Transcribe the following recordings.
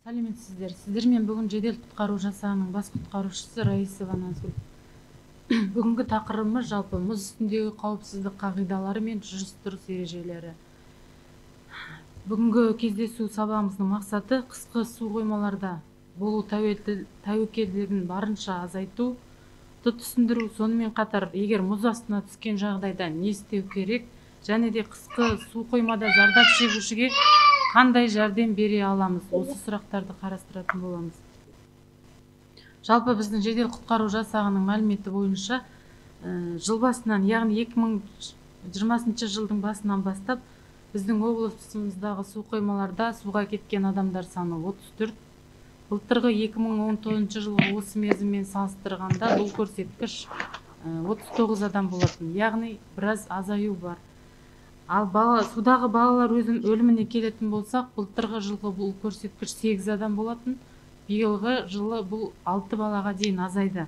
Сәлеметсіздер. Сіздермен бүгін жедел құтқару жасағының бас құтқарушысы Раисова Назгүл. Бүгінгі тақырыбымыз жалпы мұз үстіндегі қауіпсіздік қағидалары мен жүріс-тұрыс ережелері. Бүгінгі кездесу сабағымыздың мақсаты қысқы су қоймаларда болу тәуекелдігін барынша азайту, түсіндіру, сонымен қатар егер мұз астына түскен жағдайда не істеу керек, және де қысқы су қоймада зардап шегушіге қандай жәрдем бере аламыз, осы сұрақтарды қарастыратын боламыз. Жалпы біздің жедел құтқару жасағының мәліметі бойынша жыл басынан, яғни 2020 жылдың басынан бастап біздің облысымыздағы су қоймаларда суға кеткен адамдар саны 34. Былтырғы 2019 жылғы осы мерзіммен салыстырғанда бұл көрсеткіш 39 адам болатын, яғни біраз азаю бар. Ал судағы балалар өліміне келетін болсақ, былтырғы жылғы бұл көрсеткіш 8 адам болатын, биылғы жылы бұл 6 балаға дейін азайды.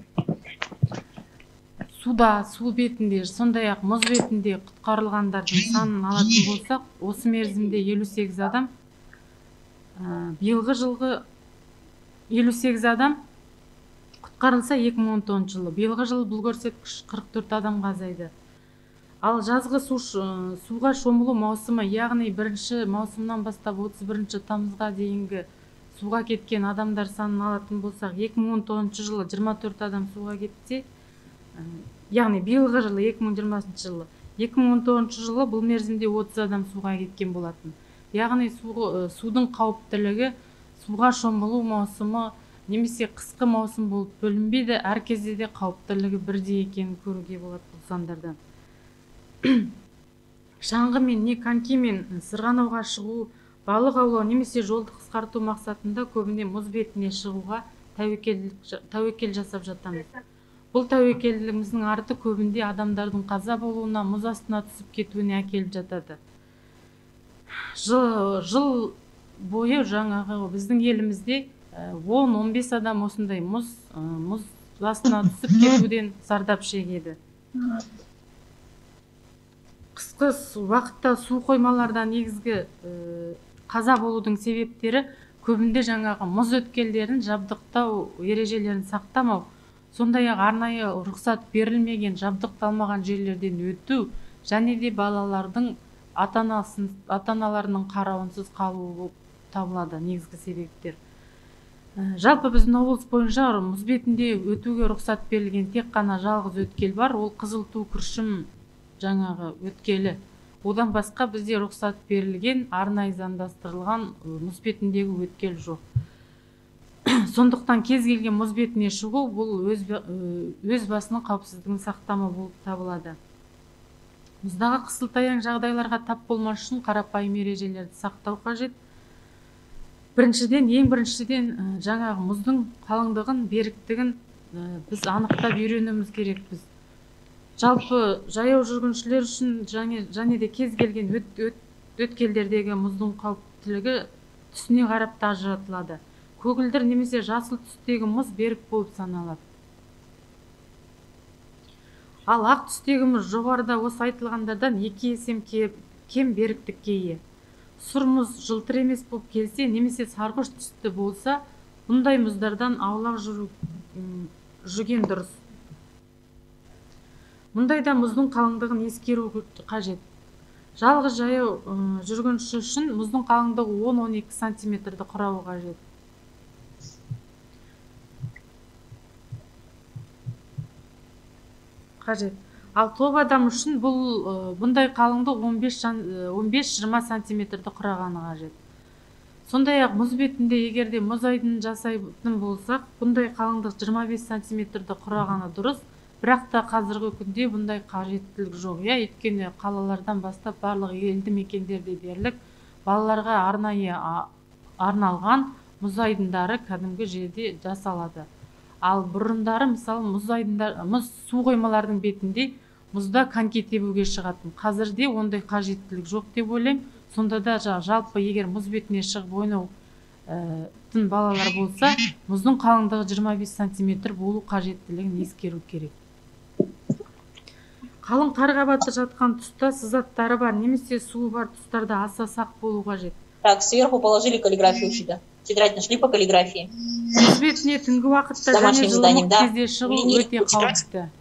Суда, су бетінде, сондай-ақ мұз бетінде құтқарылғандардың санын алатын болсақ, осы мерзімде 58 адам, биылғы жылғы 58 адам құтқарылса 2019 жылы, биылғы жылы бұл көрсеткіш 44 адамға азайды. Ал жазғы суға шомылу маусымы, яғни 1 маусымнан бастап 31 тамызға дейінгі суға кеткен адамдар санын алатын болсақ, 2019 жылы 24 адам суға кетсе, яғни биылғы жылы 2020 жылы, 2019 жылы бұл мерзімде 30 адам суға кеткен болатын. Яғни судың қауіптілігі суға шомылу маусымы немесе қысқы маусым болып бөлінбейді, әр кезде де қауіптілігі бірдей екенін көруге болады бұл сандардан. Шаңғымен не конькимен сырғанауға шығу, балық аулау немесе жолды қысқарту мақсатында көбіне мұз бетіне шығуға тәуекел жасап жатамыз. Бұл тәуекеліміздің арты көбінде адамдардың қаза болуына, мұз астына түсіп кетуіне әкеліп жатады. Жыл бойы жаңағы біздің елімізде 10-15 адам осындай мұз астына түсіп кетуден зардап шегеді. Қысқы уақытта су қоймаларда негізгі қаза болудың себептері көбінде жаңағы мұз өткелдерін жабдықтау ережелерін сақтамау, сондай-ақ арнайы рұқсат берілмеген, жабдықталмаған жерлерден өту, және де балалардың ата-аналарының қарауынсыз қалуы болып табылады негізгі себептер. Жалпы біздің облыс бойынша мұз бетінде өтуге рұқсат берілген тек қана жалғыз өткел бар, ол Қызылту Күршім жаңағы өткелі. Одан басқа бізде рұқсат берілген, арнайы заңдастырылған мұз бетіндегі өткел жоқ. Сондықтан кез келген мұз бетіне шығу бұл өз басының қауіпсіздігін сақтама болып табылады. Мұздағы қысылтаяң жағдайларға тап болмас үшін қарапайым ережелерді сақтау қажет. Ең біріншіден жаңағы мұздың қалыңдығын, беріктігін біз анықтап үйренуіміз керекпіз. Жалпы жаяу жүргіншілер үшін және де кез келген өткелдердегі мұздың қауіптілігі түсіне қарап ажыратылады. Көгілдір немесе жасыл түстегі мұз берік болып саналады. Ал ақ түстегі мұз жоғарыда осы айтылғандардан 2 есе кем беріктікке ие. Сұр мұз жылтыр емес болып келсе, немесе сарғыш түсті болса, бұндай мұздардан аулақ жүрген дұрыс. Мұндайда мұздың қалыңдығын ескеру қажет. Жалғыз жаяу жүргінші үшін мұздың қалыңдығы 10-12 сантиметрді құрауы қажет. Ал топ адам үшін бұндай қалыңдық 15-20 сантиметрді құрағаны қажет. Сондай-ақ мұз бетінде егерде мұз айдынын жасайтын болсақ, бұндай қалыңдық 25 сантиметрді құрағаны дұрыс. Бірақ та қазіргі күнде бұндай қажеттілік жоқ. Өйткені қалалардан бастап барлық елді мекендерде дерлік балаларға арнайы арналған мұз айдындары кәдімгі жерде жасалады. Ал бұрындары мысалы мұз су қоймалардың бетінде мұзда коньки тебуге шығатын. Қазірде ондай қажеттілік жоқ деп ойлаймын. Сонда да жалпы егер мұз бетіне шығып ойнаудың балалар болса, мұздың қалыңдығы 25 сантиметр болу қажеттілігін ескеру керек. Қалың қар қабаты жатқан тұста сызаттары бар немесе суы бар тұстарда аса сақ болу қажет. Так, сверху положили каллиграфию сюда. Тетрадь нашли по каллиграфии? Мұз бетіне түнгі уақытта және Домашним жылымық заданием, да. кезде шығу Или өте тетрадь. қауіпті.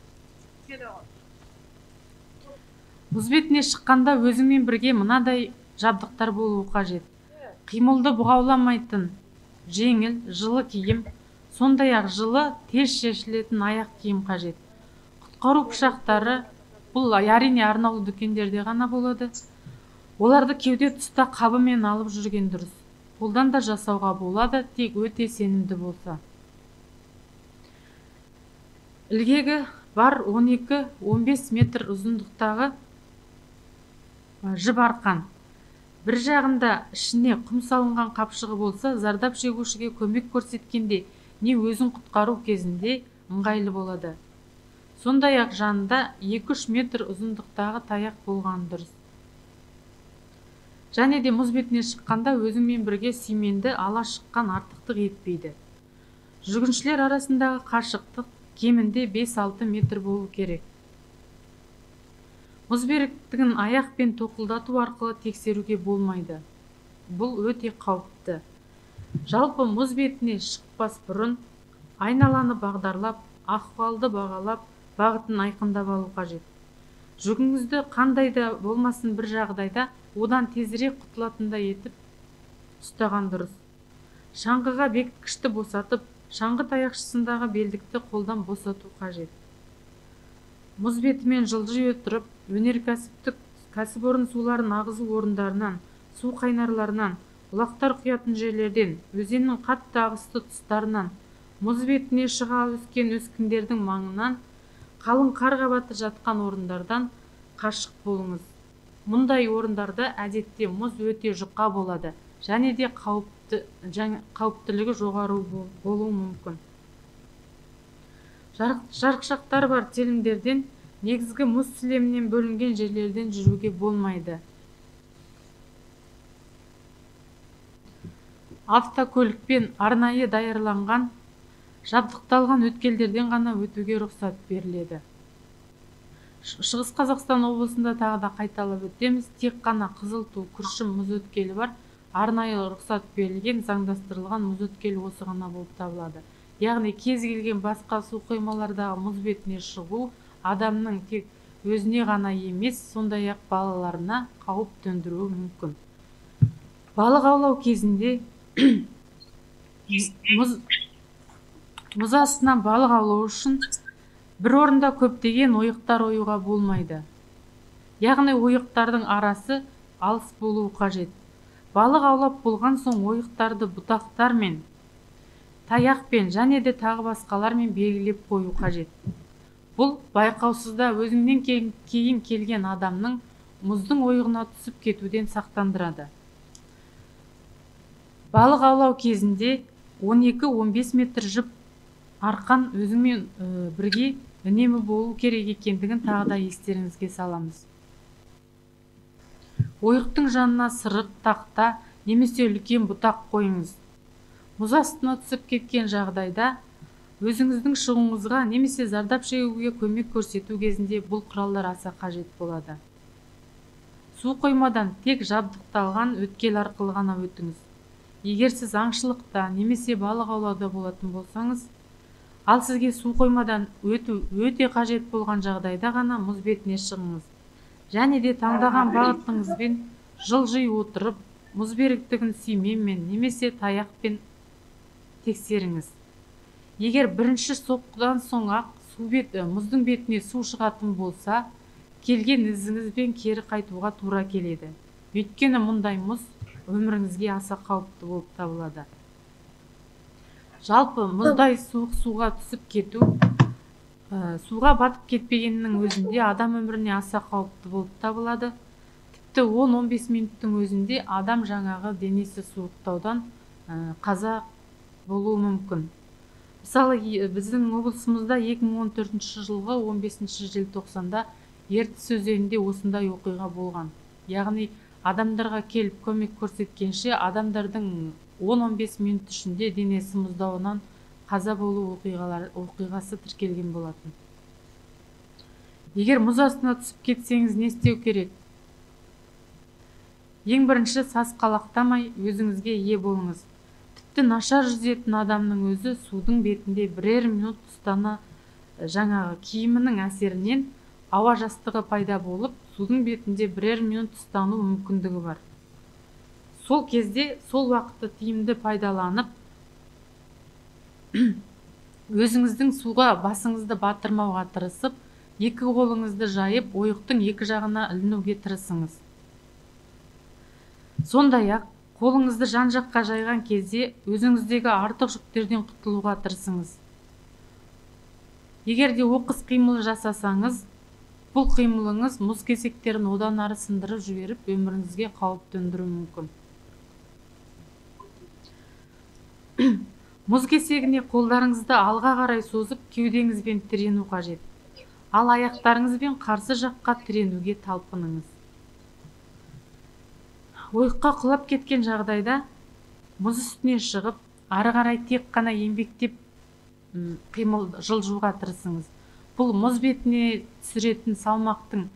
Мұз бетіне шыққанда өзіңмен бірге мынадай жабдықтар болуы қажет. Қимылды бұғауламайтын жеңіл, жылы киім, сондай-ақ жылы тез шешілетін аяқ киім қажет. Құтқару пышақтары бұл әрине арнаулы дүкендерде ғана болады. Оларды кеуде тұста қабымен алып жүрген дұрыс. Қолдан да жасауға болады, тек өте сенімді болса. Ілгегі бар 12-15 метр ұзындықтағы жіп арқан. Бір жағында ішіне құм салынған қапшығы болса, зардап шегушіге көмек көрсеткенде не өзін құтқару кезінде ыңғайлы болады. Сондай-ақ жанында 2-3 метр ұзындықтағы таяқ болған дұрыс. Және де мұз бетіне шыққанда өзіңмен бірге сүйменді ала шыққан артықтық етпейді. Жүргіншілер арасындағы қашықтық кемінде 5-6 метр болу керек. Мұз беріктігін аяқпен тоқылдату арқылы тексеруге болмайды. Бұл өте қауіпті. Жалпы мұз бетіне шықпас бұрын айналаны бағдарлап, ахуалды бағалап, бағытын айқындап алу қажет. Жүгіңізді қандай да болмасын бір жағдайда одан тезірек құтылатындай етіп ұстаған дұрыс. Шаңғыға бекіткішті босатып, шаңғы таяқшысындағы белдікті қолдан босату қажет. Мұз бетімен жылжи отырып, өнеркәсіптік кәсіпорын суларын ағызу орындарынан, су қайнарларынан, бұлақтар құятын жерлерден, өзеннің қатты ағысты тұстарынан, мұз бетіне шыға өскен өскіндердің маңынан, қалың қар қабаты жатқан орындардан қашық болыңыз. Мұндай орындарда әдетте мұз өте жұқа болады, және де қауіптілігі жоғары болуы мүмкін. Жарықшақтар бар телімдерден негізгі мұз сілемінен бөлінген жерлерден жүруге болмайды. Автокөлікпен арнайы даярланған, жабдықталған өткелдерден ғана өтуге рұқсат беріледі. Шығыс Қазақстан облысында тағы да қайталап өтеміз, тек қана Қызылту, Күршім мұз өткелі бар, арнайы рұқсат берілген, заңдастырылған мұз өткелі осы ғана болып табылады. Яғни кез келген басқа су қоймалардағы мұз бетіне шығу адамның тек өзіне ғана емес, сондай-ақ балаларына қауіп төндіруі мүмкін. Балық аулау кезінде мұз астынан балық аулау үшін бір орында көптеген ойықтар оюға болмайды. Яғни ойықтардың арасы алыс болуы қажет. Балық аулап болған соң ойықтарды бұтақтармен, таяқпен және де тағы басқалармен белгілеп қою қажет. Бұл байқаусызда өзіңнен кейін келген адамның мұздың ойығына түсіп кетуден сақтандырады. Балық аулау кезінде 12-15 метр жіп арқан өзіңмен бірге үнемі болу керек екендігін тағы да естеріңізге саламыз. Ойықтың жанына сырық, тақта немесе үлкен бұтақ қойыңыз. Мұз астына түсіп кеткен жағдайда өзіңіздің шығуыңызға немесе зардап шегуге көмек көрсету кезінде бұл құралдар аса қажет болады. Су қоймадан тек жабдықталған өткел арқылы ғана өтіңіз. Егер сіз аңшылықта немесе балық аулауда болатын болсаңыз, ал сізге су қоймадан өту өте қажет болған жағдайда ғана мұз бетіне шығыңыз. Және де таңдаған бағытыңызбен жылжи отырып, мұз беріктігін сүйменмен немесе таяқпен тексеріңіз. Егер бірінші соққыдан соң ақ мұздың бетіне су шығатын болса, келген ізіңізбен кері қайтуға тура келеді. Өйткені мұндай мұз өміріңізге аса қауіпті болып табылады. Жалпы мұздай суық суға түсіп кету, суға батып кетпегеннің өзінде адам өміріне аса қауіпті болып табылады. Тіпті 10-15 минуттың өзінде адам жаңағы денесі суықтаудан қаза болуы мүмкін. Мысалы, біздің облысымызда 2014 жылғы 15 желтоқсанда Ертіс өзенінде осындай оқиға болған. Яғни адамдарға келіп көмек көрсеткенше адамдардың 10-15 минут ішінде денесі мұздауынан қаза болу оқиғасы тіркелген болатын. Егер мұз астына түсіп кетсеңіз не істеу керек? Ең бірінші сасқалақтамай өзіңізге ие болыңыз. тіпті нашар жүзетін адамның өзі судың бетінде бірер минут ұстана жаңағы киімінің әсерінен ауа жастығы пайда болып, судың бетінде бірер минут ұстану мүмкіндігі бар. Сол кезде, сол уақытты тиімді пайдаланып, өзіңіздің суға басыңызды батырмауға тырысып, екі қолыңызды жайып, ойықтың екі жағына ілінуге тырысыңыз. Сондай-ақ, қолыңызды жан-жаққа жайған кезде өзіңіздегі артық жүктерден құтылуға тырысыңыз. Егер де оқыс қимыл жасасаңыз, бұл қимылыңыз мұз кесектерін одан ары сындырып жіберіп, өміріңізге қауіп төндіруі мүмкін. Мұз кесегіне қолдарыңызды алға қарай созып, кеудеңізбен тірену қажет. Ал аяқтарыңызбен қарсы жаққа тіренуге талпыныңыз. Ойыққа құлап кеткен жағдайда мұз үстіне шығып, ары қарай тек қана еңбектеп қимыл жылжуға тырысыңыз. Бұл мұз бетіне түсіретін салмақтың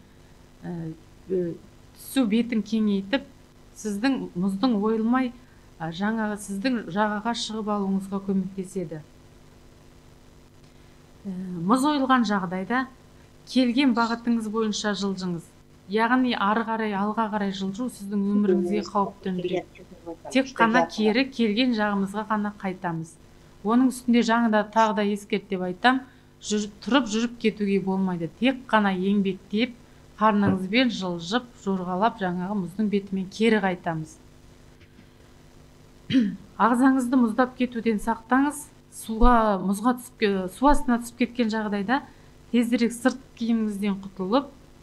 түсу бетін кеңейтіп, сіздің мұздың ойылмай сіздің жағаға шығып алуыңызға көмектеседі. Мұз ойылған жағдайда келген бағытыңыз бойынша жылжыңыз. Яғни ары қарай, алға қарай жылжу сіздің өміріңізге қауіп төндіреді. Тек қана кері келген жағымызға ғана қайтамыз. Оның үстінде жаңада тағы да ескертіп айтам, тұрып жүріп кетуге болмайды. Тек қана еңбектеп, қарныңызбен жылжып, жорғалап, жаңағы мұздың бетімен кері қайтамыз. Ағзаңызды мұздап кетуден сақтаңыз. Су астына түсіп кеткен жағдайда тезірек сырт киіміңізден құтылып,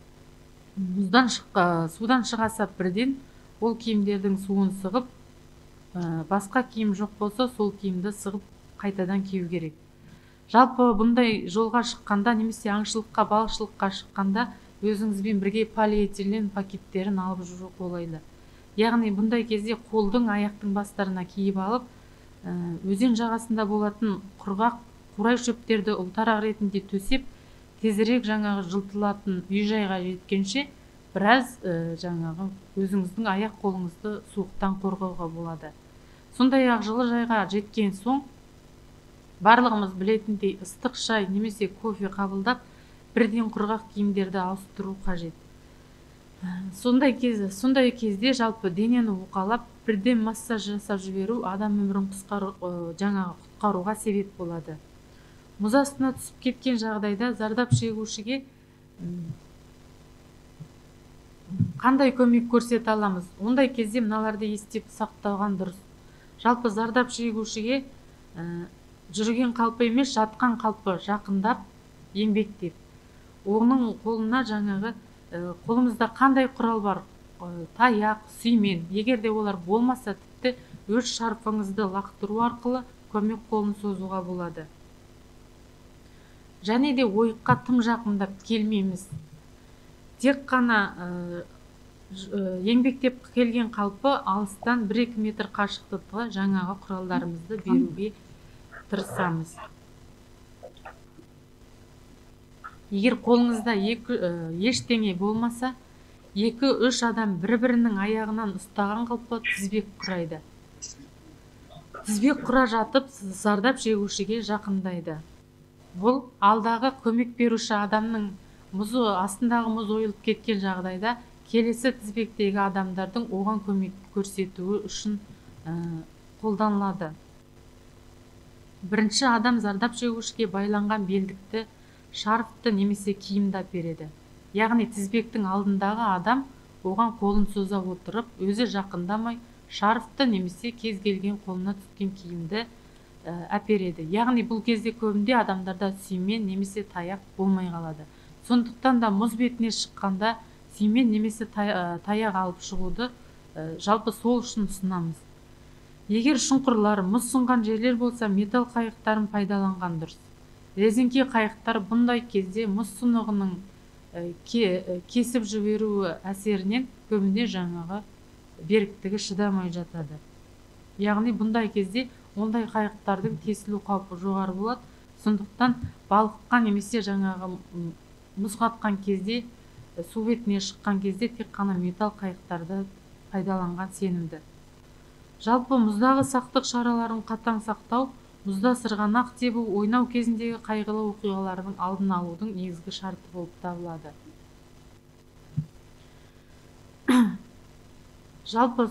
судан шыға сап бірден ол киімдердің суын сығып, басқа киім жоқ болса, сол киімді сығып қайтадан кию керек. Жалпы бұндай жолға шыққанда, немесе аңшылыққа, балықшылыққа шыққанда өзіңізбен бірге полиэтилен пакеттерін алып жүру қолайлы. Яғни бұндай кезде қолдың, аяқтың бастарына киіп алып, өзен жағасында болатын құрғақ, қурай шөптерді ұлтарақ ретінде төсеп, тезірек жаңағы жылтылатын үй-жайға жеткенше біраз жаңағы өзіңіздің аяқ қолыңызды суықтан қорғауға болады. Сондай-ақ жылыжайға жеткен соң барлығымыз білетіндей ыстық шай немесе кофе қабылдап, бірден құрғақ киімдерді ауыстыру қажет. Сондай кезде жалпы денені уқалап, бірден массаж жасап жіберу адам өмірін құтқаруға себеп болады. Мұз астына түсіп кеткен жағдайда зардап шегушіге қандай көмек көрсете аламыз? Ондай кезде мыналарды естіп сақталған дұрыс. Жалпы зардап шегушіге жүрген қалпы емес, жатқан қалпы жақындап, еңбектеп. Оның қолына жаңағы қолымызда қандай құрал бар? Таяқ, сүймен. Егер де олар болмаса, тіпті өз шарфыңызды лақтыру арқылы көмек қолын созуға болады. Және де ойыққа тым жақындап келмейміз. Тек қана еңбектеп келген қалпы алыстан 1-2 метр қашықтықта жаңағы құралдарымызды беруге тырысамыз. Егер қолыңызда ештеңе болмаса, 2-3 адам бір-бірінің аяғынан ұстаған қалпы тізбек құрайды. Тізбек құра жатып, зардап шегушіге жақындайды. Бұл алдағы көмек беруші адамның астындағы мұз ойылып кеткен жағдайда келесі тізбектегі адамдардың оған көмек көрсетуі үшін қолданылады. Бірінші адам зардап шегушіге байланған белдікті, шарфты немесе киімді береді. Яғни тізбектің алдындағы адам оған қолын соза отырып, өзі жақындамай, шарфты немесе кез келген қолына түскен киімді әпереді. Яғни бұл кезде көбінде адамдарда сүймен немесе таяқ болмай қалады. Сондықтан да мұз бетіне шыққанда сүймен немесе таяқ алып шығуды жалпы сол үшін ұсынамыз. Егер шұңқырлар, мұз сынған жерлер болса, металл қайықтарын пайдаланған дұрыс. Резеңке қайықтар бұндай кезде мұз сынығының кесіп жіберуі әсерінен көбіне жаңағы беріктігі шыдамай жатады. Яғни бұндай кезде ондай қайықтардың тесілу қаупі жоғары болады. Сондықтан балыққа немесе жаңағы мұз қатқан кезде, су бетіне шыққан кезде тек қана металл қайықтарды пайдаланған сенімді. Жалпы мұздағы сақтық шараларын қатаң сақтау, мұзда сырғанақ тебу, ойнау кезіндегі қайғылы оқиғалардың алдын алудың негізгі шарты болып табылады. Жалпы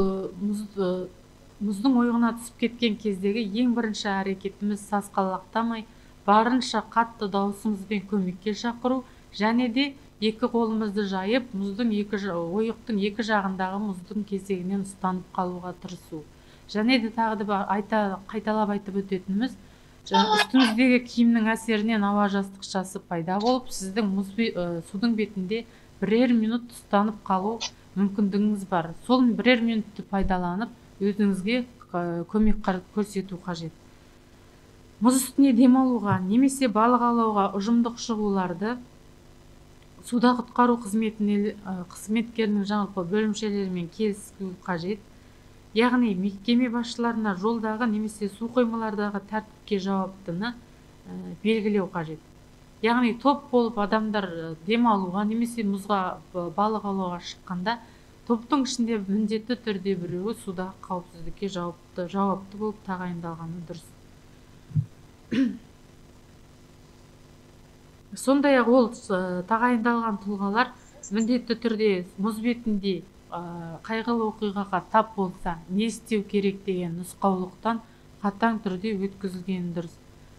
мұздың ойығына түсіп кеткен кездегі ең бірінші әрекетіміз сасқалақтамай, барынша қатты даусымызбен көмекке шақыру, және де екі қолымызды жайып, ойықтың екі жағындағы мұздың кесегінен ұстанып қалуға тырысу. Және де тағы да қайталап айтып өтетініміз, үстіңіздегі киімнің әсерінен ауа жастықшасы пайда болып, сіздің судың бетінде бірер минут ұстанып қалу мүмкіндігіңіз бар. Сол бірер минутты пайдаланып, өзіңізге көмек көрсету қажет. Мұз үстіне демалуға немесе балық аулауға ұжымдық шығуларды суда құтқару қызметкерінің жалпы бөлімшелерімен келісу қажет. Яғни мекеме басшыларына жолдағы немесе су қоймалардағы тәртіпке жауаптыны белгілеу қажет. Яғни топ болып адамдар демалуға немесе мұзға балық аулауға шыққанда, топтың ішінде міндетті түрде біреуі суда қауіпсіздікке жауапты болып тағайындалғаны дұрыс. Сондай-ақ ол тағайындалған тұлғалар міндетті түрде мұз бетінде қайғылы оқиғаға тап болса, не істеу керек деген нұсқаулықтан қатаң түрде өткізілгені дұрыс.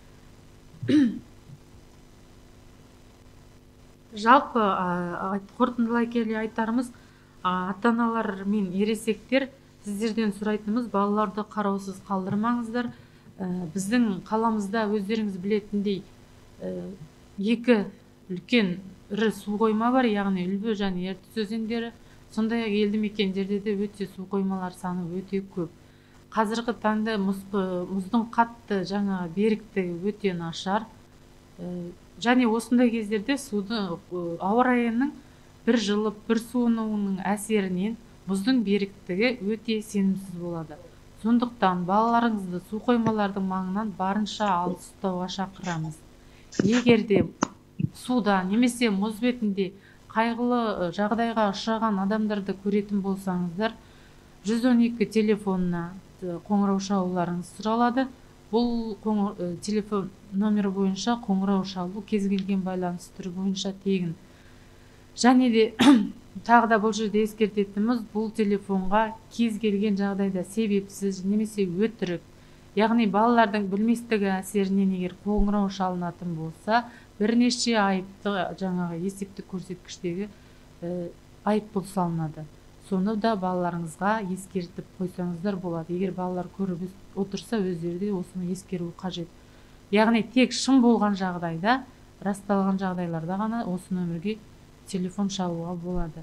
Жалпы қорытындылай келе айтарымыз, ата-аналар мен ересектер, сіздерден сұрайтынымыз, балаларды қараусыз қалдырмаңыздар. Біздің қаламызда өздеріңіз білетіндей екі үлкен ірі су қойма бар, яғни Үлбі және Ертіс өзендері. Сондай-ақ елді мекендерде де өте су қоймалар саны өте көп. Қазіргі таңда мұздың қатты беріктігі өте нашар. Және осындай кездерде ауа райының бір жылып, бір суынуының әсерінен мұздың беріктігі өте сенімсіз болады. Сондықтан балаларыңызды су қоймалардың маңынан барынша алыс ұстауға шақырамыз. Егерде суда немесе мұз бетінде қайғылы жағдайға ұшыраған адамдарды көретін болсаңыздар, 112 телефонына қоңырау шалуларыңыз сұралады. Бұл телефон номері бойынша қоңырау шалу кез келген байланыс түрі бойынша тегін. Және де тағы да бұл жерде ескертетініміз, бұл телефонға кез келген жағдайда себепсіз немесе өтірік, яғни балалардың білместігі әсерінен егер қоңырау шалынатын болса, бірнеше айыпты есептік көрсеткіштегі айыппұл салынады. Соны да балаларыңызға ескертіп қойсаңыздар болады. Егер балалар көріп отырса, өздері де осыны ескеру қажет. Яғни тек шын болған жағдайда, расталған жағдайларда ғана осы нөмірге телефон шалуға болады.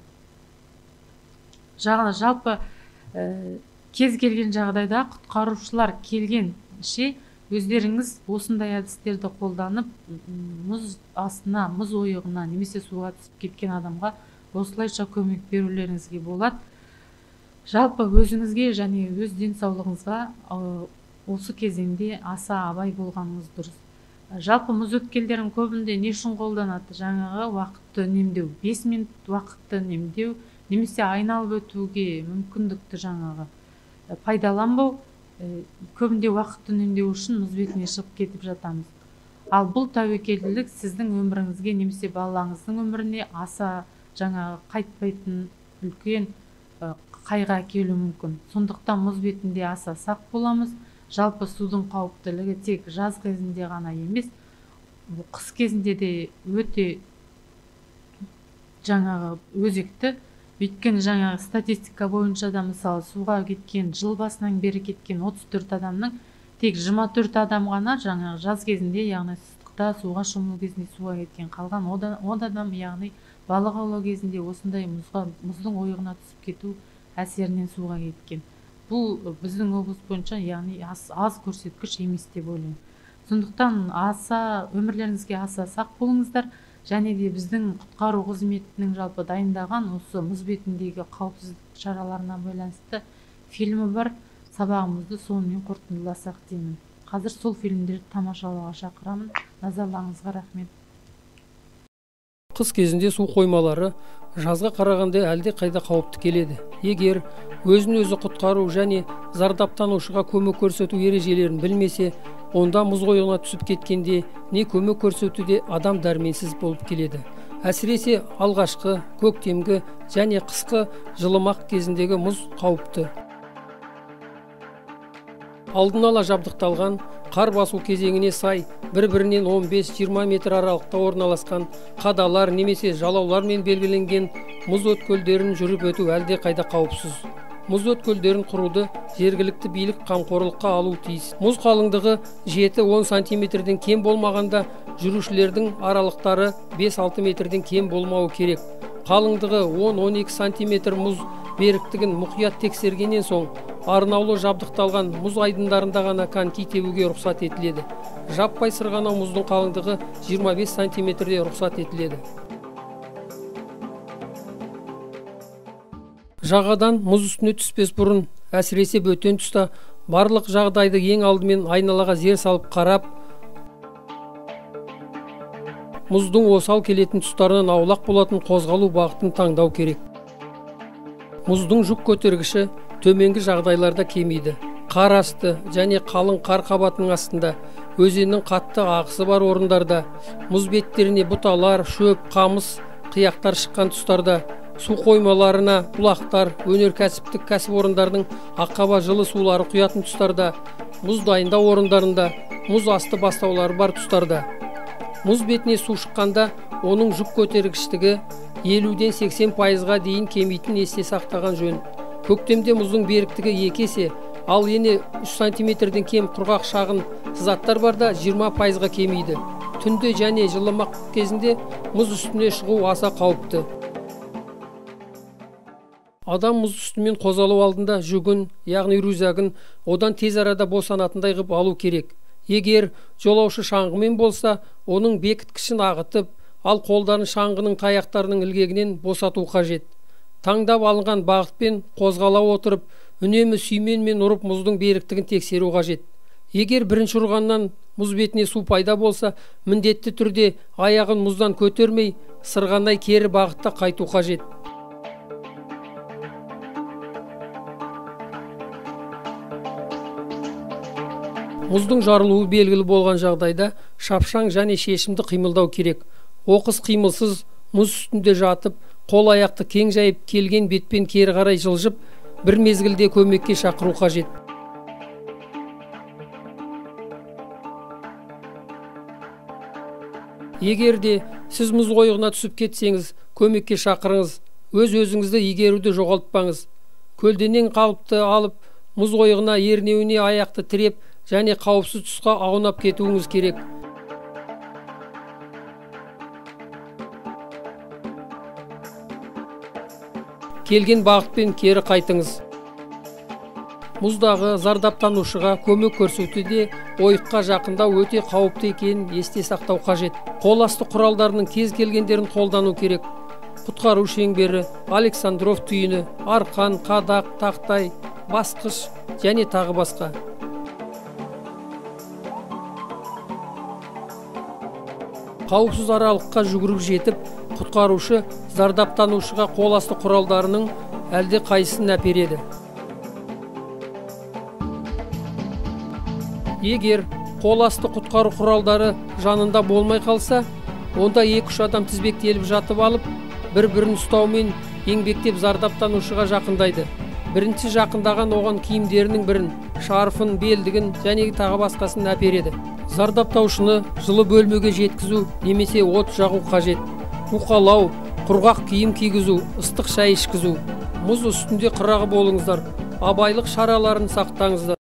Жалпы кез келген жағдайда құтқарушылар келгенше өздеріңіз осындай әдістерді қолданып, мұз астына, мұз ойығына немесе суға түсіп кеткен адамға осылайша көмек берулеріңізге болады. Жалпы өзіңізге және өз денсаулығыңызға осы кезеңде аса абай болғаныңыз дұрыс. Жалпы мұз өткелдерін көбінде не үшін қолданады? Уақытты үнемдеу, 5 минут уақытты үнемдеу, немесе айналып өтуге мүмкіндікті пайдаланбау, көбінде уақытты үнемдеу үшін мұз бетіне шығып кетіп жатамыз. Ал бұл тәуекелділік сіздің өміріңізге немесе балаңыздың өміріне аса қайтпайтын үлкен қайға әкелуі мүмкін. Сондықтан мұз бетінде аса сақ боламыз. Жалпы судың қауіптілігі тек жаз кезінде ғана емес, қыс кезінде де өте өзекті. Өйткені статистика бойынша да, мысалы, суға кеткен, жыл басынан бері кеткен 34 адамның тек 24 адам ғана жаз кезінде, яғни ыстықта суға шомылу кезінде суға кеткен. Қалған 10 адам, яғни балық аулау кезінде осындай мұздың ойығына түсіп кету әсерінен суға кеткен. Бұл біздің облыс бойынша, яғни аз көрсеткіш емес деп ойлаймын. Сондықтан өмірлеріңізге аса сақ болыңыздар. Және де біздің құтқару қызметінің жалпы дайындаған осы мұз бетіндегі қауіпсіздік шараларына байланысты фильмі бар. Сабағымызды сонымен қорытындыласақ деймін. Қазір сол фильмдерді тамашалауға шақырамын. Назарларыңызға рахмет. Қыс кезінде су қоймалары жазға қарағанда әлде қайда қауіпті келеді. Егер өзін өзі құтқару және зардаптанушыға көмек көрсету ережелерін білмесе, онда мұз қойығына түсіп кеткенде не көмек көрсетуде адам дәрменсіз болып келеді. Әсіресе алғашқы, көктемгі және қысқы жылымақ кезіндегі мұз қауіпті. Алдын ала жабдықталған қар басу кезеңіне сай бір-бірінен 15-20 метр аралықта орналасқан қадалар немесе жалаулармен белгіленген мұз өткелдерін жүріп өту әлде қайда қауіпсіз. Мұз өткелдерін құруды жергілікті билік қамқорлыққа алу тиіс. Мұз қалыңдығы 7-10 сантиметрден кем болмағанда жүрушілердің аралықтары 5-6 метрден кем болмауы керек. Қалыңдығы 10-12 сантиметр мұз беріктігін мұқият тексергеннен соң арнаулы жабдықталған мұз айдындарында ғана коньки тебуге рұқсат етіледі. Жаппай сырғанау мұздың қалыңдығы 25 сантиметрде рұқсат етіледі. Жағадан мұз үстіне түспес бұрын, әсіресе бөтен тұста барлық жағдайды ең алдымен айналаға зер салып қарап, мұздың осал келетін тұстарынан аулақ болатын қозғалу бағытын таңдау керек. Мұздың жүк көтергіші төменгі жағдайларда кемейді. Қар асты және қалың қар қабатының астында, өзеннің қатты ағысы бар орындарда, мұз беттеріне бұталар, шөп, қамыс, қияқтар шыққан тұстарда, су қоймаларына бұлақтар, өнеркәсіптік кәсіпорындардың аққаба жылы сулары құятын тұстарда, мұз дайындау орындарында, мұз асты бастаулары бар тұстарда. Мұз бетіне су шыққанда, оның жүк көтергіштігі 50-ден 80%-ға дейін кемейтін есте сақтаған жөн. Көктемде мұздың беріктігі 2 есе, ал ене 3 сантиметрден кем құрғақ шағын сызаттар барда 20%-ға кемейді. Түнде және жылымақ кезінде мұз үстіне шығу аса қауіпті. Адам мұз үстімен қозғалу алдында жүгін, яғни рюкзагын одан тез арада босанатындай ғып алу керек. Егер жолаушы шаңғымен болса, оның бекіткішін ағытып, ал қолдарын шаңғының таяқтарының ілгегінен босату қажет. Таңдап алынған бағытпен қозғала отырып, үнемі сүйменмен ұрып мұздың беріктігін тексеру қажет. Егер бірінші ұрғаннан мұз бетіне су пайда болса, міндетті түрде аяғын мұздан көтермей, сырғанай кері бағытта қайту қажет. Мұздың жарылуы белгілі болған жағдайда шапшаң және шешімді қимылдау керек. Оқыс қимылсыз мұз үстінде жатып, қол аяқты кең жайып, келген бетпен кері қарай жылжып, бір мезгілде көмекке шақыру қажет. Егер де сіз мұз қойығына түсіп кетсеңіз, көмекке шақырыңыз. Өз-өзіңізді игеруді жоғалтпаңыз. Көлденең қалыпты алып, мұз қойығына ернеуіне аяқты тіреп және қауіпсіз тұсқа аунап кетуіңіз керек. Келген бағытпен кері қайтыңыз. Мұздағы зардаптанушыға көмек көрсетуде ойыққа жақындау өте қауіпті екенін есте сақтау қажет. Қол асты құралдарының кез келгендерін қолдану керек. Құтқару шеңбері, Александров түйіні, арқан, қадақ, тақтай, басқыш және тағы басқа. Қауіпсіз аралыққа жүгіріп жетіп, құтқарушы зардаптанушыға қол асты құралдарының әлде қайсысын әпереді. Егер қол асты құтқару құралдары жанында болмай қалса, онда 2-3 адам тізбектеліп жатып алып, бір-бірін ұстаумен еңбектеп зардаптанушыға жақындайды. Бірінші жақындаған оған киімдерінің бірін, шарфын, белдігін және тағы басқасын әпереді. Зардаптаушыны жылы бөлмеге жеткізу немесе от жағу қажет. Уқалау, құрғақ киім кигізу, ыстық шай ішкізу. Мұз үстінде қырағы болыңыздар. Абайлық шараларын сақтаңыздар.